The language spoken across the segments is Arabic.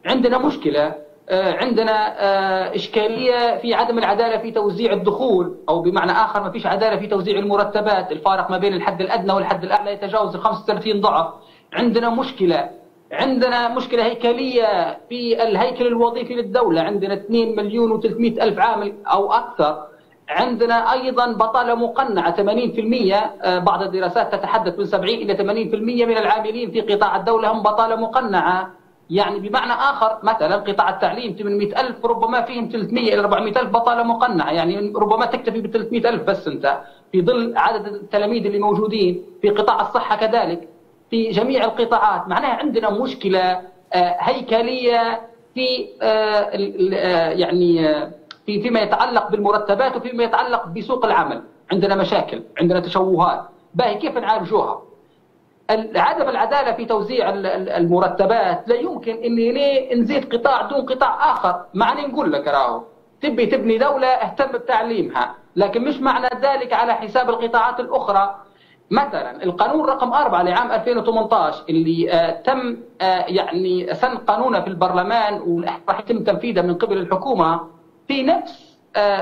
عندنا مشكلة، عندنا إشكالية في عدم العدالة في توزيع الدخول، أو بمعنى آخر ما فيش عدالة في توزيع المرتبات. الفارق ما بين الحد الأدنى والحد الأعلى يتجاوز 35 ضعف. عندنا مشكلة هيكلية في الهيكل الوظيفي للدولة، عندنا 2 مليون و300 ألف عامل أو أكثر. عندنا أيضا بطالة مقنعة 80%، بعض الدراسات تتحدث من 70 إلى 80% من العاملين في قطاع الدولة هم بطالة مقنعة. يعني بمعنى آخر مثلا قطاع التعليم 800 ألف ربما فيهم 300 إلى 400 ألف بطالة مقنعة، يعني ربما تكتفي ب 300 ألف بس أنت في ظل عدد التلاميذ اللي موجودين. في قطاع الصحة كذلك، في جميع القطاعات. معناها عندنا مشكلة هيكلية في يعني فيما يتعلق بالمرتبات وفيما يتعلق بسوق العمل. عندنا مشاكل، عندنا تشوهات. باهي كيف نعالجوها؟ عدم العدالة في توزيع المرتبات لا يمكن اني نزيد قطاع دون قطاع اخر. معني نقول لك راهو تبي تبني دولة اهتم بتعليمها، لكن مش معنى ذلك على حساب القطاعات الاخرى. مثلا القانون رقم 4 لعام 2018 اللي تم يعني سن قانونه في البرلمان وراح يتم تنفيذه من قبل الحكومة، في نفس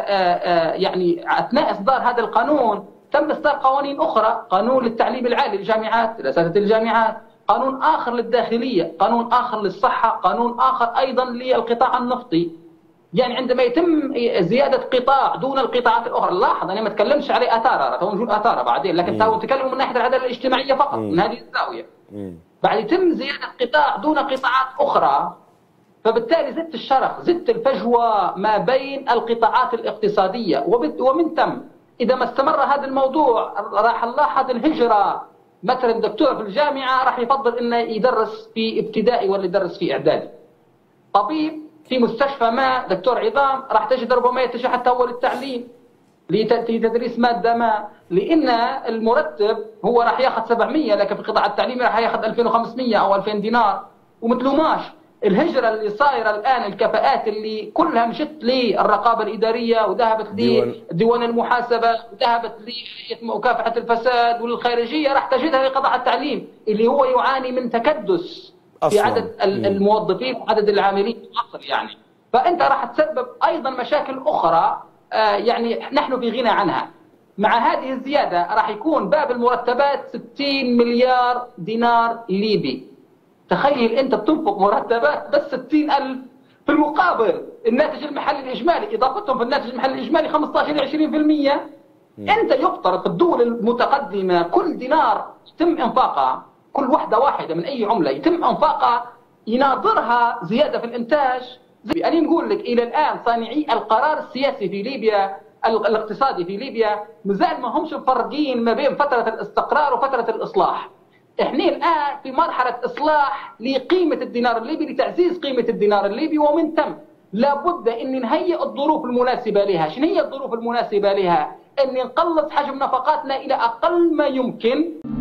يعني اثناء اصدار هذا القانون تم اصدار قوانين اخرى، قانون للتعليم العالي للجامعات لاساتذه الجامعات، قانون اخر للداخليه، قانون اخر للصحه، قانون اخر ايضا للقطاع النفطي. يعني عندما يتم زياده قطاع دون القطاعات الاخرى، لاحظ انا ما اتكلمش عليه اثاره، تو نقول اثاره بعدين، لكن تو نتكلم من ناحيه العداله الاجتماعيه فقط من هذه الزاويه. بعد يتم زياده قطاع دون قطاعات اخرى، فبالتالي زدت الشرخ، زدت الفجوه ما بين القطاعات الاقتصاديه، ومن ثم إذا ما استمر هذا الموضوع راح نلاحظ الهجرة. مثلا دكتور في الجامعة راح يفضل إنه يدرس في ابتدائي ولا يدرس في إعدادي. طبيب في مستشفى ما دكتور عظام راح تجد ربما يتجه حتى هو للتعليم لتدريس مادة ما، لأن المرتب هو راح ياخذ 700، لكن في قطاع التعليم راح ياخذ 2500 أو 2000 دينار. ومثلوماش الهجرة اللي صايرة الآن، الكفاءات اللي كلها مشت للرقابة الإدارية وذهبت لديوان المحاسبة وذهبت لمكافحة الفساد والخارجية، راح تجدها لقطاع التعليم اللي هو يعاني من تكدس في عدد الموظفين وعدد العاملين في مصر. يعني فأنت راح تسبب أيضا مشاكل أخرى يعني نحن في غنى عنها. مع هذه الزيادة راح يكون باب المرتبات 60 مليار دينار ليبي. تخيل انت بتنفق مرتبات بس 60,000، في المقابل الناتج المحلي الاجمالي اضافتهم في الناتج المحلي الاجمالي 15 الى 20%. انت يفترض في الدول المتقدمه كل دينار يتم انفاقها، كل واحده من اي عمله يتم انفاقها يناظرها زياده في الانتاج. انا نقول لك الى الان صانعي القرار السياسي في ليبيا، الاقتصادي في ليبيا، مازال ما همش مفرقين ما بين فتره الاستقرار وفتره الاصلاح. احنا الان في مرحله اصلاح لقيمه الدينار الليبي، لتعزيز قيمه الدينار الليبي، ومن ثم لابد ان نهيئ الظروف المناسبه لها. شنو هي الظروف المناسبه لها؟ ان نقلص حجم نفقاتنا الى اقل ما يمكن.